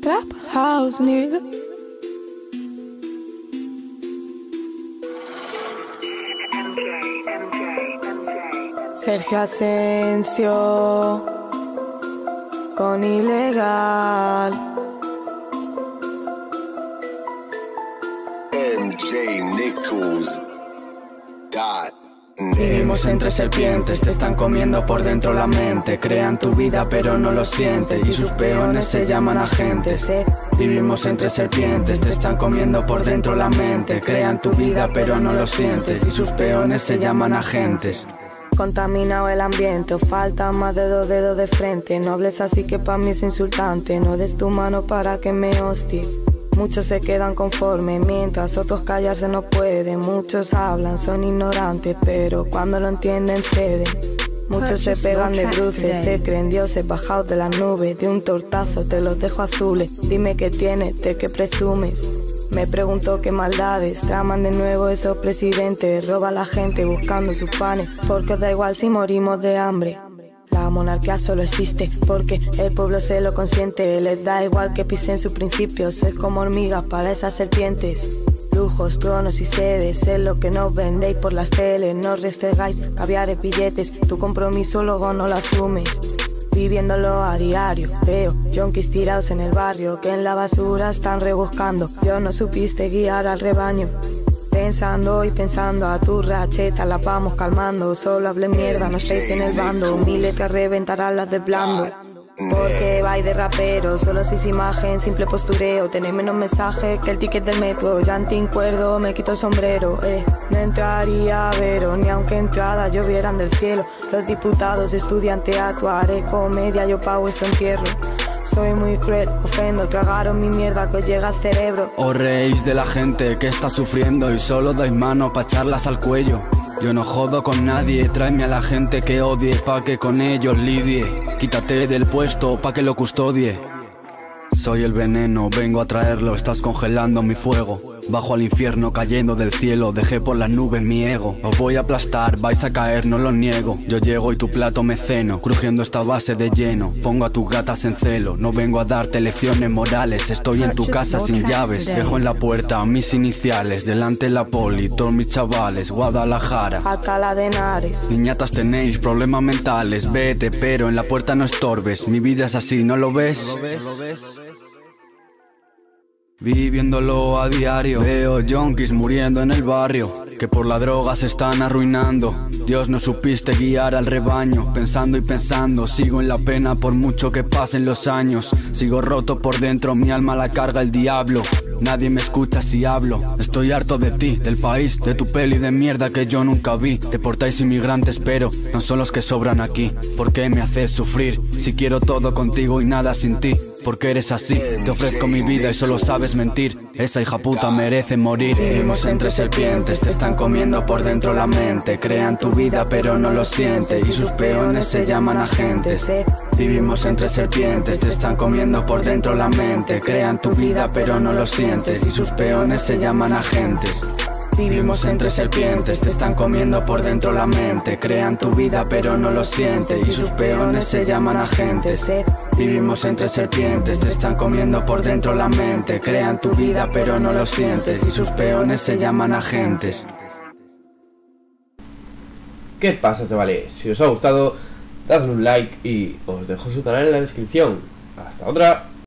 Trap house, nigga. Sergio Asensio con Ilegal. MJ Nichols. Vivimos entre serpientes, te están comiendo por dentro la mente. Crean tu vida pero no lo sientes y sus peones se llaman agentes. Vivimos entre serpientes, te están comiendo por dentro la mente. Crean tu vida pero no lo sientes y sus peones se llaman agentes. Contaminado el ambiente, os falta más de 2 dedos de frente. No hables así que pa' mí es insultante. No des tu mano para que me hostie. Muchos se quedan conformes, mientras otros callarse no pueden. Muchos hablan, son ignorantes, pero cuando lo entienden ceden. Muchos se pegan de bruces, se creen dioses bajados de las nubes. De un tortazo te los dejo azules. Dime qué tienes, de qué presumes. Me pregunto qué maldades traman de nuevo esos presidentes. Roba a la gente buscando sus panes, porque os da igual si morimos de hambre. La monarquía solo existe porque el pueblo se lo consiente. Les da igual que pisen sus principios, sois como hormigas para esas serpientes. Lujos, tronos y sedes, es lo que nos vendéis por las teles. No restregáis caviares, billetes, tu compromiso luego no lo asumes. Viviéndolo a diario, veo yonkis tirados en el barrio que en la basura están rebuscando. Yo no supiste guiar al rebaño. Pensando y pensando a tu racheta la vamos calmando. Solo hablé mierda, no estáis en el bando. Miles que reventarán las de blando. Porque vais de rapero, solo sois imagen, simple postureo. Tenéis menos mensaje que el ticket del metro. Ya anticuerdo, me quito el sombrero. No entraría a veros, ni aunque entradas llovieran del cielo. Los diputados estudian teatro, haré comedia, yo pago este entierro. Soy muy cruel, ofendo, tragaron mi mierda que os llega al cerebro. Os reís de la gente que está sufriendo y solo dais mano pa' echarlas al cuello. Yo no jodo con nadie, tráeme a la gente que odie pa' que con ellos lidie. Quítate del puesto pa' que lo custodie. Soy el veneno, vengo a traerlo, estás congelando mi fuego. Bajo al infierno cayendo del cielo, dejé por las nubes mi ego. Os voy a aplastar, vais a caer, no lo niego. Yo llego y tu plato me ceno, crujiendo esta base de lleno. Pongo a tus gatas en celo, no vengo a darte lecciones morales. Estoy en tu casa sin llaves, dejo en la puerta mis iniciales. Delante la poli, todos mis chavales, Guadalajara, Alcalá de Henares. Niñatas tenéis problemas mentales, vete pero en la puerta no estorbes. Mi vida es así, ¿no lo ves? Viviéndolo a diario, veo yonkis muriendo en el barrio, que por la droga se están arruinando. Dios, no supiste guiar al rebaño, pensando y pensando, sigo en la pena por mucho que pasen los años. Sigo roto por dentro, mi alma la carga el diablo. Nadie me escucha si hablo, estoy harto de ti, del país, de tu peli de mierda que yo nunca vi. Deportáis inmigrantes pero no son los que sobran aquí. ¿Por qué me haces sufrir? Si quiero todo contigo y nada sin ti. Porque eres así, te ofrezco mi vida y solo sabes mentir. Esa hija puta merece morir. Vivimos entre serpientes, te están comiendo por dentro la mente. Crean tu vida pero no lo sientes y sus peones se llaman agentes. Vivimos entre serpientes, te están comiendo por dentro la mente. Crean tu vida pero no lo sientes y sus peones se llaman agentes. Vivimos entre serpientes, te están comiendo por dentro la mente. Crean tu vida pero no lo sientes y sus peones se llaman agentes. Vivimos entre serpientes, te están comiendo por dentro la mente. Crean tu vida pero no lo sientes y sus peones se llaman agentes. ¿Qué pasa, chavales? Si os ha gustado, dadle un like y os dejo su canal en la descripción. Hasta otra.